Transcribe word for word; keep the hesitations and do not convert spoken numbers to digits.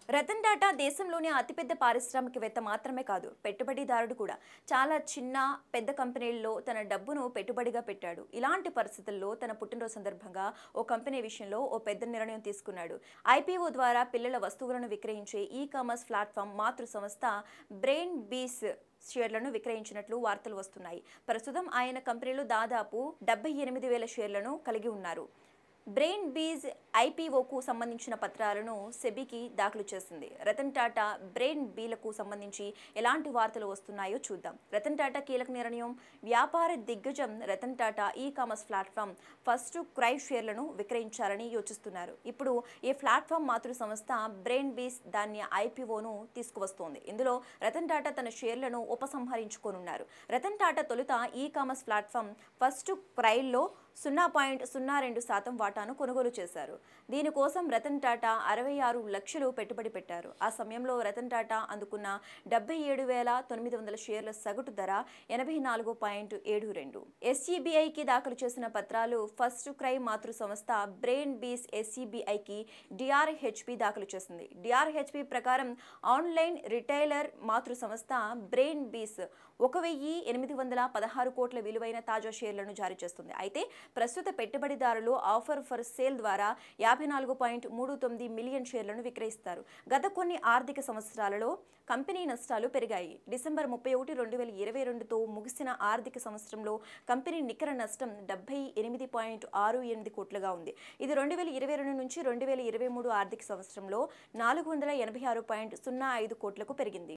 రతన్ టాటా దేశంలోని అతిపెద్ద పారిశ్రామికవేత్త మాత్రమే కాదు, పెట్టుబడిదారుడు కూడా. చాలా చిన్న, పెద్ద కంపెనీల్లో తన డబ్బును పెట్టుబడిగా పెట్టాడు. ఇలాంటి పరిస్థితుల్లో తన పుట్టినరోజు సందర్భంగా ఓ కంపెనీ విషయంలో ఓ పెద్ద నిర్ణయం తీసుకున్నాడు. ఐపీఓ ద్వారా పిల్లల వస్తువులను విక్రయించే ఈ కామర్స్ ప్లాట్ఫామ్ మాతృ సంస్థ బ్రెయిన్ బీస్ షేర్లను విక్రయించినట్లు వార్తలు వస్తున్నాయి. ప్రస్తుతం ఆయన కంపెనీలో దాదాపు డెబ్బై ఎనిమిది వేల షేర్లను కలిగి ఉన్నారు. బ్రెయిన్ బీజ్ ఐపీఓకు సంబంధించిన పత్రాలను సెబీకి దాఖలు చేసింది. రతన్ టాటా బ్రెయిన్ బీలకు సంబంధించి ఎలాంటి వార్తలు వస్తున్నాయో చూద్దాం. రతన్ టాటా కీలక నిర్ణయం. వ్యాపార దిగ్గజం Ratan Tata e commerce platform first cry షేర్లను విక్రయించాలని యోచిస్తున్నారు. ఇప్పుడు ఈ ప్లాట్ఫామ్ మాతృ సంస్థ బ్రెయిన్ బీస్ దాని ఐపీఓను తీసుకువస్తోంది. ఇందులో రతన్ టాటా తన షేర్లను ఉపసంహరించుకోనున్నారు. రతన్ టాటా తొలుత ఈ కామర్స్ ప్లాట్ఫామ్ ఫస్ట్ క్రైలో సున్నా పాయింట్ సున్నా రెండు శాతం వాటాను కొనుగోలు చేశారు. దీనికోసం రతన్ టాటా అరవై ఆరు లక్షలు పెట్టుబడి పెట్టారు. ఆ సమయంలో రతన్ టాటా అందుకున్న డెబ్బై ఏడు వేల తొమ్మిది వందల షేర్ల సగటు ధర ఎనభై నాలుగు పాయింట్ ఏడు రెండు. ఎస్ఈబిఐకి దాఖలు చేసిన పత్రాలు ఫస్ట్ క్రై మాతృ సంస్థ బ్రెయిన్ బీస్ ఎస్ఈబిఐకి డిఆర్హెచ్పి దాఖలు చేసింది. డిఆర్హెచ్పి ప్రకారం ఆన్లైన్ రిటైలర్ మాతృ సంస్థ బ్రెయిన్ బీస్ ఒక వెయ్యి ఎనిమిది వందల పదహారు కోట్ల విలువైన తాజా షేర్లను జారీ చేస్తుంది. అయితే ప్రస్తుత పెట్టుబడిదారులు ఆఫర్ ఫర్ సేల్ ద్వారా యాభై నాలుగు పాయింట్ మూడు తొమ్మిది మిలియన్ షేర్లను విక్రయిస్తారు. గత కొన్ని ఆర్థిక సంవత్సరాలలో కంపెనీ నష్టాలు పెరిగాయి. డిసెంబర్ ముప్పై ఒకటి రెండు వేల ఇరవై రెండుతో ముగిసిన ఆర్థిక సంవత్సరంలో కంపెనీ నికర నష్టం డెబ్బై ఎనిమిది పాయింట్ ఆరు ఎనిమిది కోట్లుగా ఉంది. ఇది రెండు వేల ఇరవై రెండు నుంచి రెండు వేల ఇరవై మూడు ఆర్థిక సంవత్సరంలో నాలుగు వందల ఎనభై ఆరు పాయింట్ సున్నా ఐదు కోట్లకు పెరిగింది.